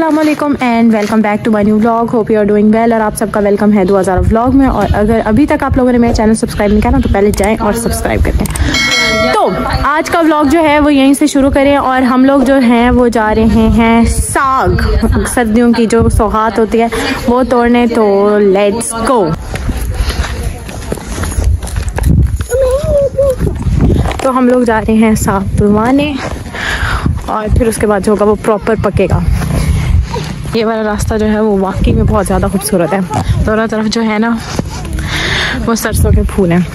अस्सलामुअलैकुम and welcome back to my new vlog. Hope you are doing well. और आप सबका वेलकम है 2000 व्लॉग में। और अगर अभी तक आप लोगों ने मेरा चैनल सब्सक्राइब नहीं किया ना तो पहले जाएं और सब्सक्राइब करें। तो आज का व्लॉग जो है वो यहीं से शुरू करें। और हम लोग जो हैं वो जा रहे हैं साग, सर्दियों की जो सौगात होती है वो तोड़ने। तो लेट्स गो। तो हम लोग जा रहे हैं साग तुड़वाने और फिर उसके बाद जो होगा वो प्रॉपर पकेगा। ये वाला रास्ता जो है वो वाकई में बहुत ज़्यादा खूबसूरत है। दोनों तरफ जो है ना वो सरसों के फूल हैं।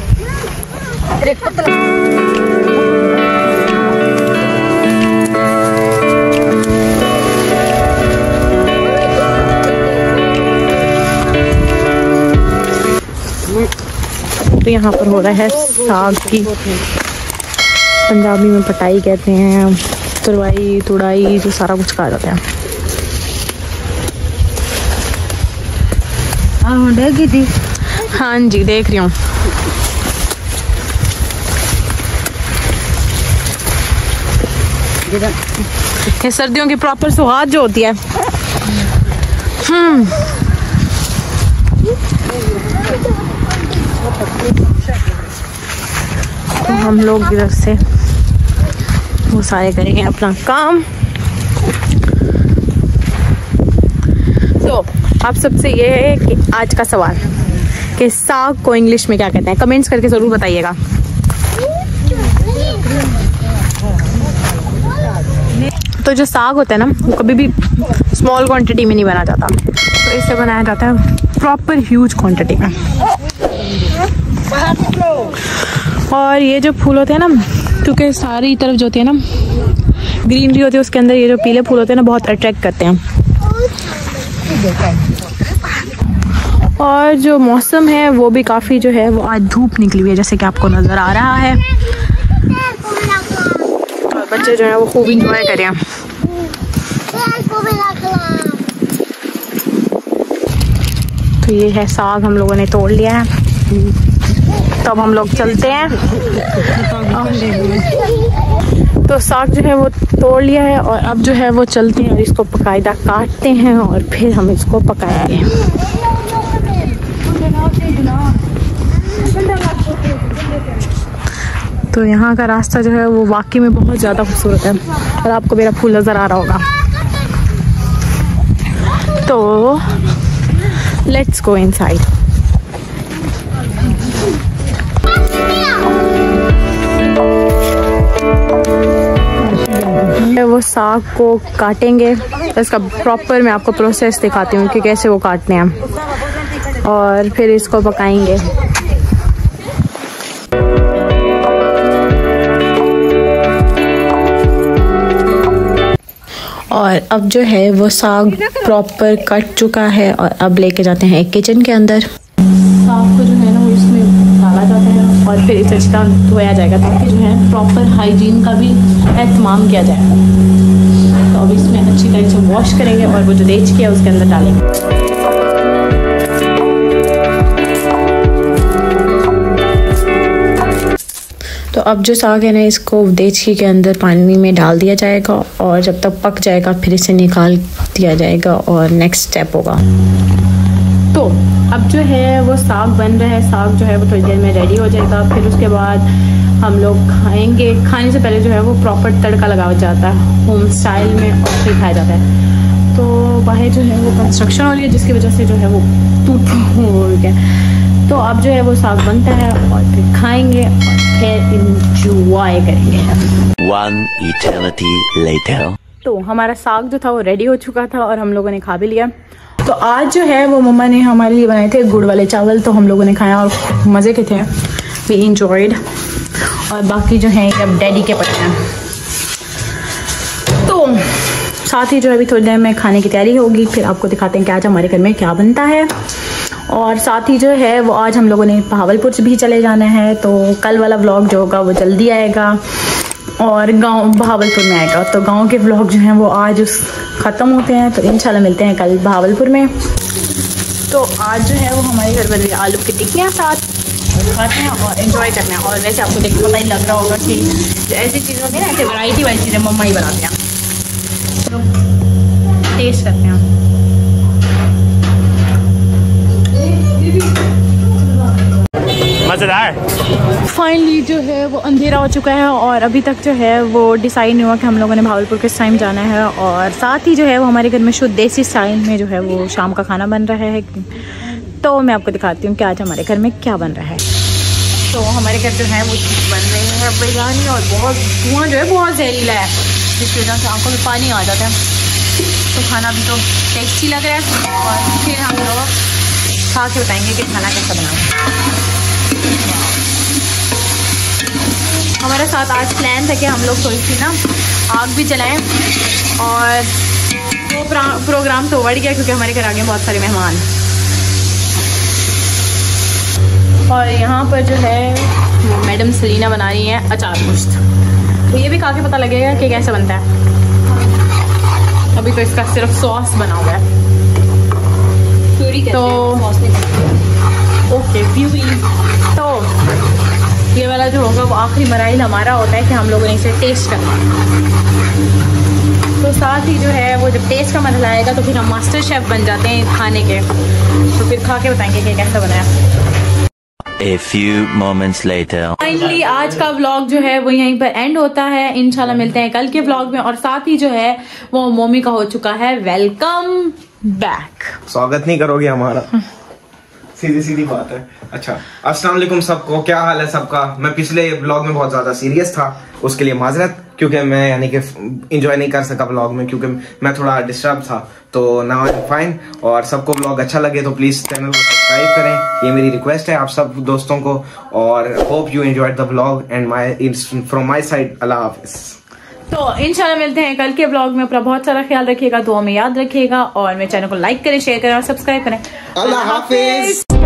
तो यहाँ पर हो रहा है साग की, पंजाबी में पटाई कहते हैं, तुरवाई तुड़ाई जो सारा कुछ कहा जाता है। हाँ जी देख रही हूँ। ये सर्दियों की प्रॉपर सौगात जो होती है। तो हम लोग इधर से वो सारे करेंगे अपना काम। तो आप सबसे ये है कि आज का सवाल कि साग को इंग्लिश में क्या कहते हैं, कमेंट्स करके ज़रूर बताइएगा। तो जो साग होता है ना वो कभी भी स्मॉल क्वांटिटी में नहीं बना जाता, तो इससे बनाया जाता है प्रॉपर ह्यूज क्वांटिटी में। और ये जो फूल होते हैं ना, क्योंकि सारी तरफ जो होती है ना ग्रीनरी होती है, उसके अंदर ये जो पीले फूल होते हैं ना बहुत अट्रैक्ट करते हैं। और जो मौसम है वो भी काफ़ी जो है वो आज धूप निकली हुई है, जैसे कि आपको नज़र आ रहा है। और बच्चे जो है वो खूब इंजॉय करें। तो ये है साग, हम लोगों ने तोड़ लिया है। तो अब हम लोग चलते हैं। तो साग जो है वो तोड़ लिया है और अब जो है वो चलते हैं और इसको बाकायदा काटते हैं और फिर हम इसको पकाएंगे। तो यहाँ का रास्ता जो है वो वाकई में बहुत ज़्यादा खूबसूरत है और आपको मेरा फूल नज़र आ रहा होगा। तो लेट्स गो इनसाइड। वो साग को काटेंगे, तो इसका प्रॉपर मैं आपको प्रोसेस दिखाती हूँ कि कैसे वो काटते हैं और फिर इसको पकाएंगे। और अब जो है वो साग प्रॉपर कट चुका है और अब लेके जाते हैं एक किचन के अंदर। साग को जो है ना वो इसमें डाला जाता है और फिर इसे अच्छा धोया जाएगा ताकि जो है प्रॉपर हाइजीन का भी एहतमाम किया जाएगा। तो अब इसमें अच्छी तरह से वॉश करेंगे और वो जो देच किया उसके अंदर डालेंगे। तो अब जो साग है ना इसको देचकी के अंदर पानी में डाल दिया जाएगा और जब तक पक जाएगा फिर इसे निकाल दिया जाएगा और नेक्स्ट स्टेप होगा। तो अब जो है वो साग बन रहा है। साग जो है वो थोड़ी देर में रेडी हो जाएगा। फिर उसके बाद हम लोग खाएंगे। खाने से पहले जो है वो प्रॉपर तड़का लगाया जाता है होम स्टाइल में और फिर खाया जाता है। तो बाहर जो है वो कंस्ट्रक्शन हो रही है जिसकी वजह से जो है वो टूट हो गया। तो अब जो है वो साग बनता है और फिर खाएंगे और फिर इंजॉय करेंगे। One eternity later. तो हमारा साग जो था वो रेडी हो चुका था और हम लोगों ने खा भी लिया। तो आज जो है वो मम्मा ने हमारे लिए बनाए थे गुड़ वाले चावल, तो हम लोगों ने खाया और मज़े के थे। We enjoyed. और बाकी जो है अब डैडी के पत्ते हैं। तो साथ ही जो है अभी थोड़ी देर में खाने की तैयारी होगी, फिर आपको दिखाते हैं कि आज हमारे घर में क्या बनता है। और साथ ही जो है वो आज हम लोगों ने बहावलपुर से भी चले जाना है। तो कल वाला व्लॉग जो होगा वो जल्दी आएगा और गांव बहावलपुर में आएगा। तो गांव के व्लॉग जो हैं वो आज ख़त्म होते हैं। तो इंशाल्लाह मिलते हैं कल बहावलपुर में। तो आज जो है वो हमारे घर बन रही है आलू की टिक्कियाँ साथ खाते हैं और एंजॉय करते हैं। और वैसे आपको देख के पता ही लग रहा होगा कि ऐसी चीज़ें होती है ना, ऐसे वैरायटी वाली चीज़ें मम्मा ही बनाते हैं। टेस्ट करते हैं। मजेदार। फाइनली जो है वो अंधेरा हो चुका है और अभी तक जो है वो डिसाइड नहीं हुआ कि हम लोगों ने भावलपुर किस टाइम जाना है। और साथ ही जो है वो हमारे घर में शुद्ध देसी स्टाइल में जो है वो शाम का खाना बन रहा है। तो मैं आपको दिखाती हूँ कि आज हमारे घर में क्या बन रहा है। तो हमारे घर जो है वो बन रही है बिरयानी और बहुत धुआं जो है बहुत जहरीला है, जिसकी वजह से आंखों में पानी आ जाता है। तो खाना भी तो टेस्टी लग रहा है और फिर हम लोग खा के बताएंगे कि खाना कैसा बना। हमारे साथ आज प्लान था कि हम लोग थोड़ी सी ना आग भी जलाएं और वो प्रोग्राम तो बढ़ गया क्योंकि हमारे घर आ गए बहुत सारे मेहमान। और यहाँ पर जो है वो मैडम सलीना बना रही है अचार गोश्त। तो ये भी खा के पता लगेगा कि कैसे बनता है। अभी तो इसका सिर्फ सॉस बना हुआ है। तो ओके प्यूरी। तो ये वाला जो होगा वो आखिरी मराइल हमारा होता है कि हम लोगों ने इसे टेस्ट करना। तो साथ ही जो है वो जब टेस्ट का मसला आएगा तो फिर हम मास्टर शेफ बन जाते हैं खाने के। तो फिर खा के बताएंगे कि कैसा बना है। A few moments later. Finally आज का व्लॉग जो है वो यहीं पर एंड होता है। इंशाल्लाह मिलते हैं कल के व्लॉग में। और साथ ही जो है वो मोमी का हो चुका है वेलकम बैक। स्वागत नहीं करोगे हमारा? सीधी सीधी बात है। अच्छा, अस्सलाम वालेकुम सबको, क्या हाल है सबका? मैं पिछले व्लॉग में बहुत ज्यादा सीरियस था, उसके लिए माजरत, क्योंकि मैं यानी कि एंजॉय नहीं कर सका व्लॉग में क्योंकि मैं थोड़ा डिस्टर्ब था। तो नाउ आई एम फाइन। और सबको व्लॉग अच्छा लगे तो प्लीज चैनल को सब्सक्राइब करें, ये मेरी रिक्वेस्ट है आप सब दोस्तों को। और hope you enjoyed the vlog and from my side अल्लाह हाफिज। तो इंशाल्लाह मिलते हैं कल के व्लॉग में। अपना बहुत सारा ख्याल रखिएगा, दुआ में याद रखिएगा और मेरे चैनल को लाइक करें, शेयर करें और सब्सक्राइब करें। अल्लाह हाफिज।